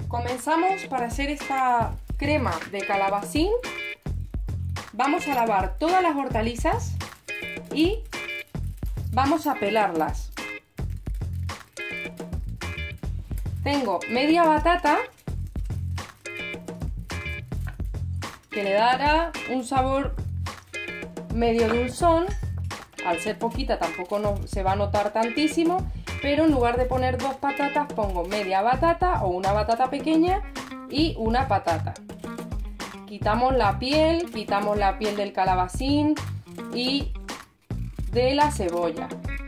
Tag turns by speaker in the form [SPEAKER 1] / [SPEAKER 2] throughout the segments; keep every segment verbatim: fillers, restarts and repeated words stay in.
[SPEAKER 1] Comenzamos para hacer esta crema de calabacín. Vamos a lavar todas las hortalizas y vamos a pelarlas. Tengo media batata que le dará un sabor medio dulzón. Al ser poquita tampoco no, se va a notar tantísimo, pero en lugar de poner dos patatas pongo media batata o una batata pequeña y una patata. Quitamos la piel, quitamos la piel del calabacín y de la cebolla.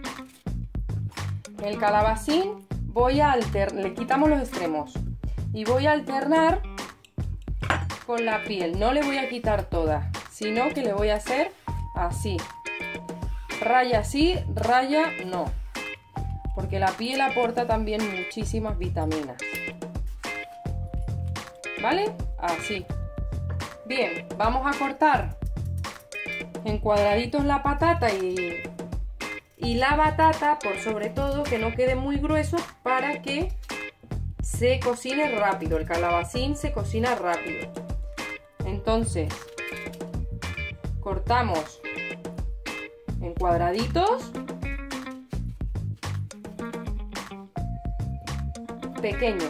[SPEAKER 1] El calabacín voy a alternar, le quitamos los extremos y voy a alternar con la piel. No le voy a quitar toda, sino que le voy a hacer así. Raya sí, raya no. Porque la piel aporta también muchísimas vitaminas. ¿Vale? Así. Bien, vamos a cortar en cuadraditos la patata y, y la batata, por sobre todo que no quede muy grueso para que se cocine rápido. El calabacín se cocina rápido. Entonces, cortamos en cuadraditos pequeños.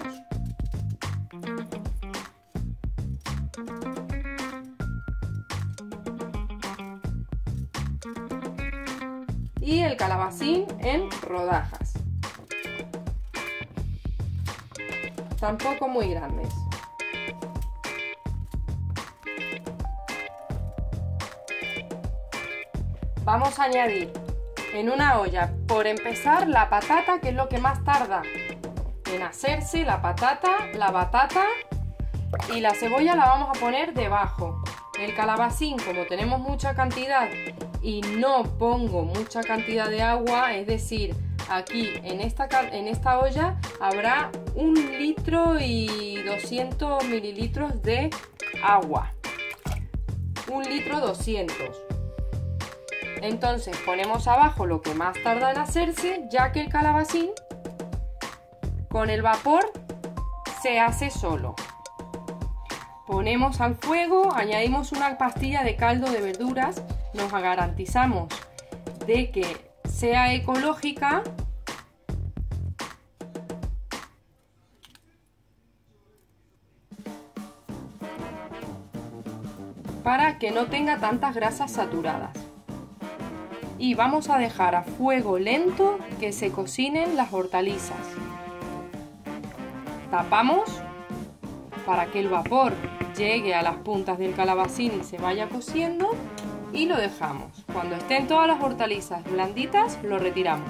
[SPEAKER 1] Y el calabacín en rodajas. Tampoco muy grandes. Vamos a añadir en una olla, por empezar, la patata, que es lo que más tarda en hacerse. La patata, la batata y la cebolla la vamos a poner debajo. El calabacín, como tenemos mucha cantidad y no pongo mucha cantidad de agua, es decir, aquí en esta, en esta olla habrá un litro y doscientos mililitros de agua. Un litro doscientos. Entonces ponemos abajo lo que más tarda en hacerse, ya que el calabacín con el vapor se hace solo. Ponemos al fuego, añadimos una pastilla de caldo de verduras, nos garantizamos de que sea ecológica. Para que no tenga tantas grasas saturadas. Y vamos a dejar a fuego lento que se cocinen las hortalizas. Tapamos para que el vapor llegue a las puntas del calabacín y se vaya cociendo y lo dejamos. Cuando estén todas las hortalizas blanditas, lo retiramos.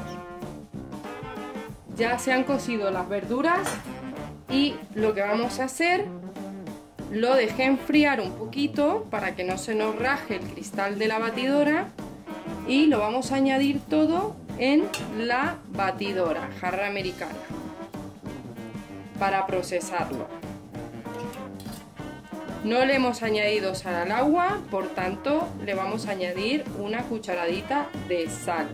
[SPEAKER 1] Ya se han cocido las verduras y lo que vamos a hacer, lo dejé enfriar un poquito para que no se nos raje el cristal de la batidora. Y lo vamos a añadir todo en la batidora, jarra americana, para procesarlo. No le hemos añadido sal al agua, por tanto le vamos a añadir una cucharadita de sal.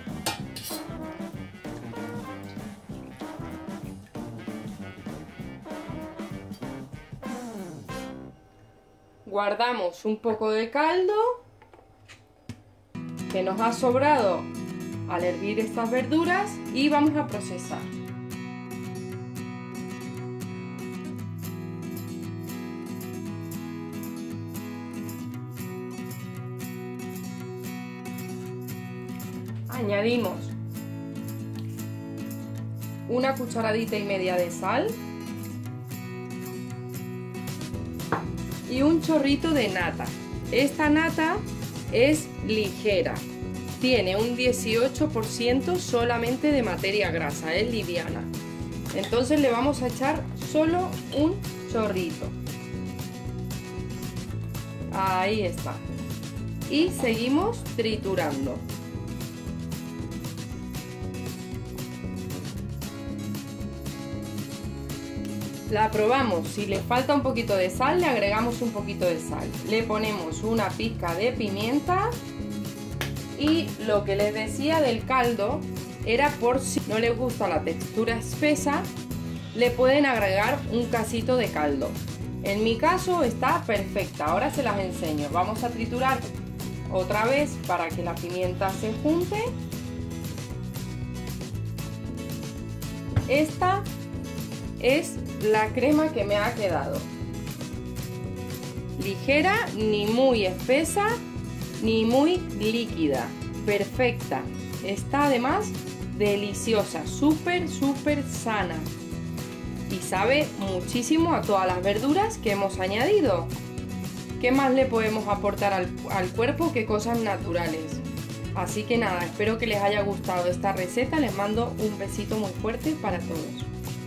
[SPEAKER 1] Guardamos un poco de caldo que nos ha sobrado al hervir estas verduras y vamos a procesar. Añadimos una cucharadita y media de sal y un chorrito de nata. Esta nata es ligera, tiene un dieciocho por ciento solamente de materia grasa, es liviana. Entonces le vamos a echar solo un chorrito. Ahí está. Y seguimos triturando. La probamos, si le falta un poquito de sal, le agregamos un poquito de sal. Le ponemos una pizca de pimienta y lo que les decía del caldo era por si no les gusta la textura espesa, le pueden agregar un casito de caldo. En mi caso está perfecta, ahora se las enseño. Vamos a triturar otra vez para que la pimienta se junte. Esta es la crema que me ha quedado. Ligera, ni muy espesa, ni muy líquida. Perfecta. Está además deliciosa, súper, súper sana. Y sabe muchísimo a todas las verduras que hemos añadido. ¿Qué más le podemos aportar al, al cuerpo que cosas naturales? Así que nada, espero que les haya gustado esta receta. Les mando un besito muy fuerte para todos.